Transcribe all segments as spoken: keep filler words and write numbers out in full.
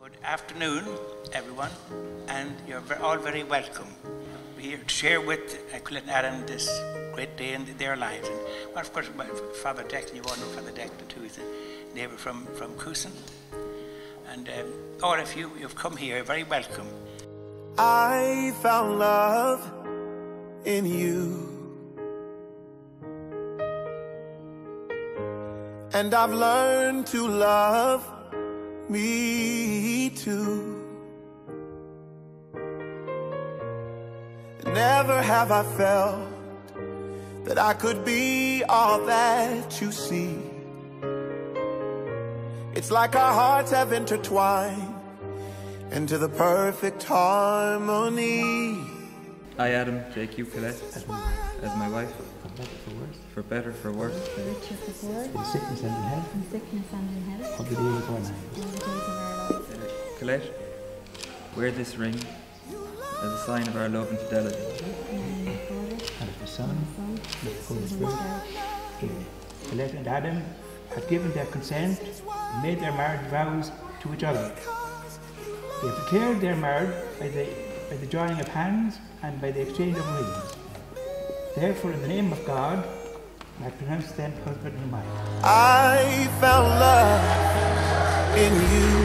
Good afternoon, everyone, and you're all very welcome. We're here to share with uh, Colette and Adam this great day in their lives. And well, of course, Father Declan, you all know Father Declan too. He's a neighbour from, from Coosan. And um, all of you, you've come here, very welcome. I found love in you, and I've learned to love me too. Never have I felt that I could be all that you see. It's like our hearts have intertwined into the perfect harmony. I, Adam, take you, Colette, as my, as my wife. For better, for worse. For better, for worse. For richer, for poor. In sickness and in health. In sickness and in health. Of the days of our lives. All the days of our lives. Colette, wear this ring as a sign of our love and fidelity. And of the Son, and of the Holy Spirit. Amen. Colette and Adam have given their consent and made their marriage vows to each other. They have declared their marriage by the, by the joining of hands and by the exchange of rings. Therefore, in the name of God, I pronounce them husband and wife. I found love in you,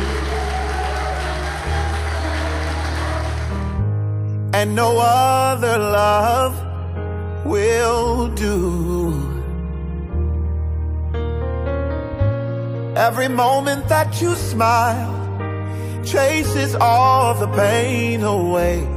and no other love will do. Every moment that you smile chases all the pain away.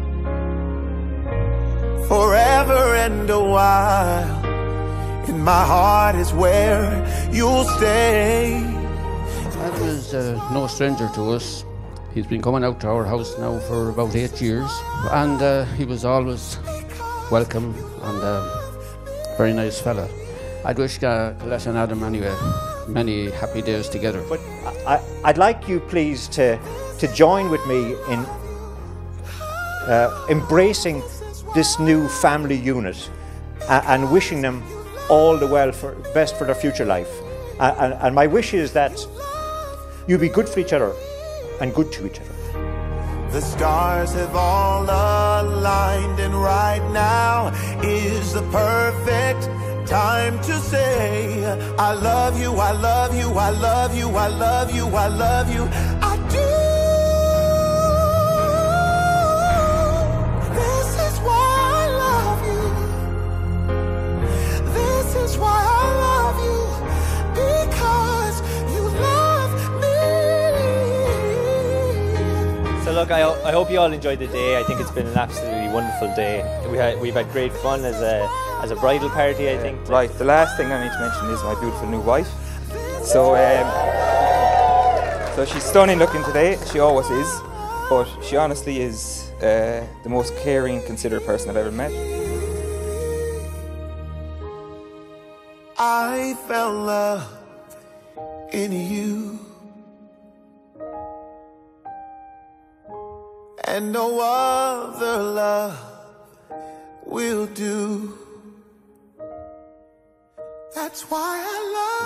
Forever and a while, in my heart is where you'll stay. Adam is uh, no stranger to us. He's been coming out to our house now for about eight years, and uh, he was always welcome and uh, very nice fella. I'd wish uh, Colette and Adam anyway many happy days together. But I, I'd like you please to, to join with me in uh, embracing this new family unit uh, and wishing them all the well for best for their future life. Uh, and, and my wish is that you be good for each other and good to each other. The stars have all aligned, and right now is the perfect time to say I love you, I love you, I love you, I love you, I love you, I do. This is why I love you. This is why I love you, because you love me. So look, I, I hope you all enjoyed the day. I think it's been an absolutely wonderful day. We had, we've had great fun as a as a bridal party, I think. Right, the last thing I need to mention is my beautiful new wife. So, um, so she's stunning looking today, she always is, but she honestly is uh, the most caring, considerate person I've ever met. I found love in you, and no other love will do. That's why I love